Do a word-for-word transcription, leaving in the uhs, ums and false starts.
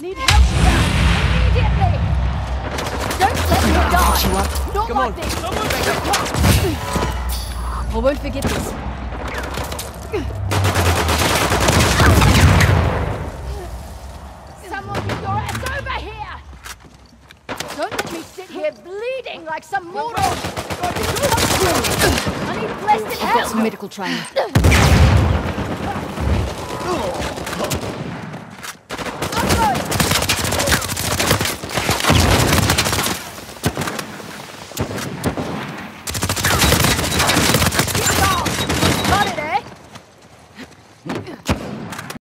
Need help immediately! Don't let me die! You up. Not Come like on. this! Someone back up. I won't forget this. Someone get your ass over here! Don't let me sit here bleeding like some mortal! I need blessed I've got help! some medical training.